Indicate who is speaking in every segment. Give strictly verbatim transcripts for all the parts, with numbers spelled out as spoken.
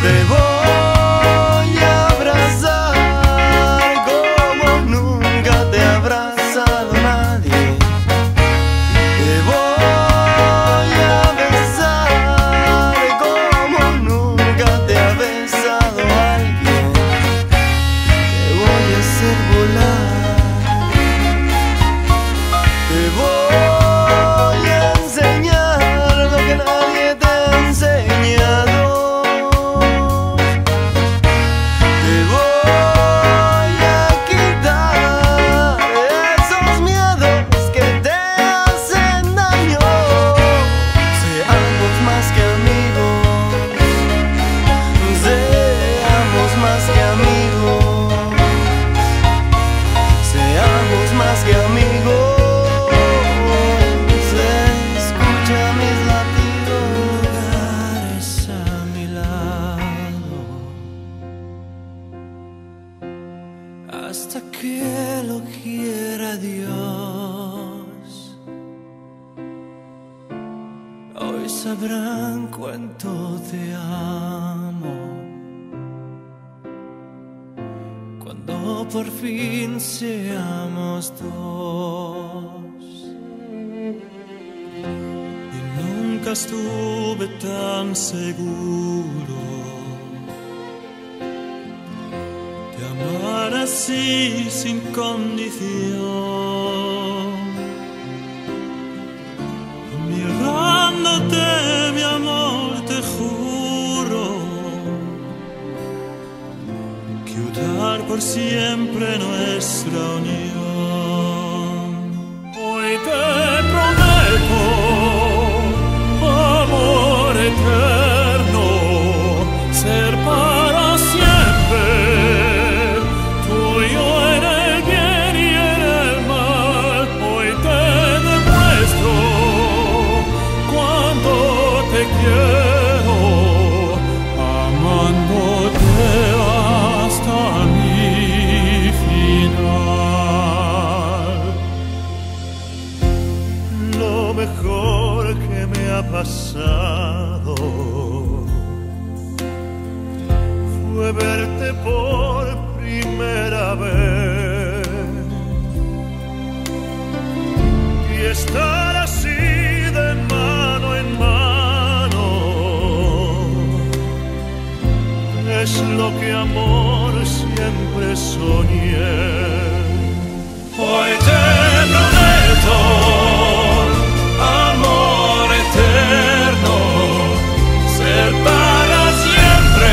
Speaker 1: Te voy a abrazar como nunca te ha abrazado nadie. Te voy a besar como nunca te ha besado alguien. Te voy a hacer volar. Te voy a enseñar lo que nadie te ha enseñado. Hasta que lo quiera Dios, hoy sabrán cuánto te amo. Cuando por fin seamos dos. Y nunca estuve tan seguro de amar así sin condición. Mirándote, mi amor, te juro que durar por siempre nuestra unión. Hoy te prometo amor eterno, ser para siempre. Quiero, amándote hasta mi final. Lo mejor que me ha pasado fue verte por primera vez y estar así de mano en mano. Es lo que amor siempre soñé. Hoy te prometo amor eterno, ser para siempre,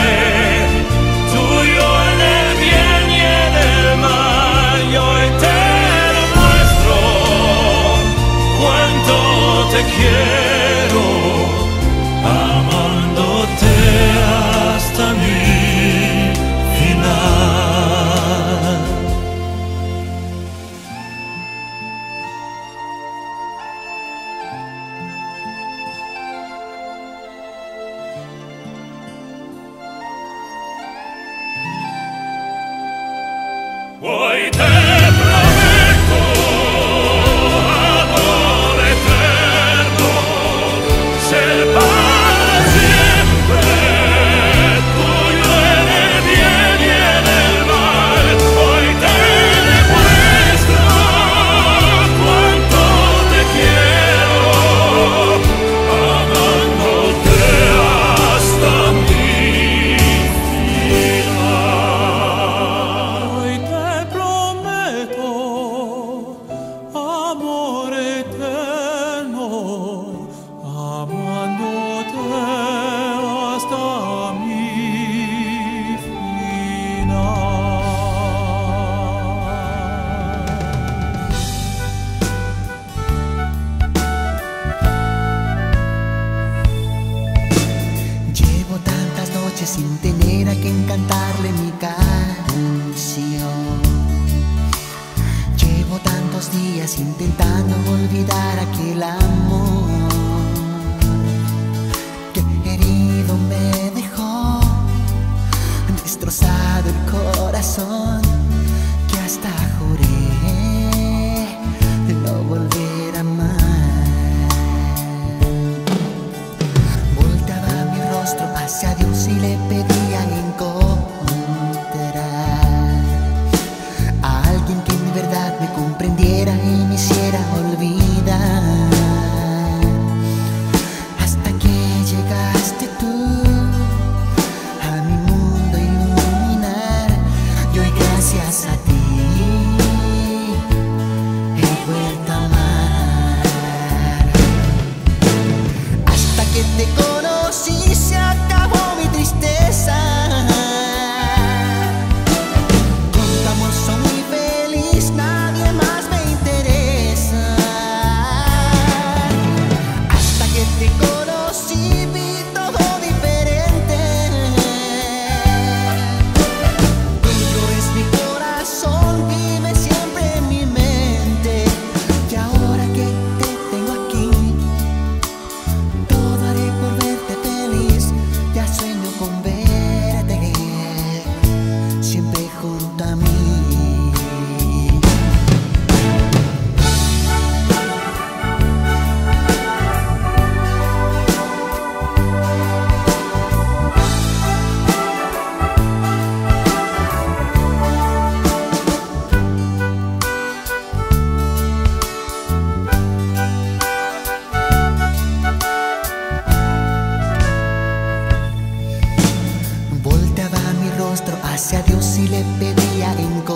Speaker 1: tuyo en el bien y en el mal. Y hoy te demuestro cuánto te quiero, amándote hasta mi final. Hoy te prometo amor eterno, ser para siempre.
Speaker 2: Sin tener a quien cantarle mi canción. Llevo tantos días intentando olvidar aquel amor que herido me dejó, destrozado el corazón, que hasta juré de no volver a amar. Volteaba mi rostro hacia Dios y le pedía encontrar a alguien que en verdad me comprendiera y me hiciera olvidar. Hasta que llegaste tú a mi mundo a iluminar, y hoy gracias a ti he vuelto a amar. Hasta que te conocí se acabó mi tristeza. Con tu amor soy muy feliz, nadie más me interesa. Hasta que te conocí vi todo diferente. Tuyo es mi corazón, vive siempre en mi mente. Y ahora que te tengo aquí, todo haré por verte feliz. Ya sueño con verte siempre junto a mí. Volteaba mi rostro hacia Dios y le pedía encontrar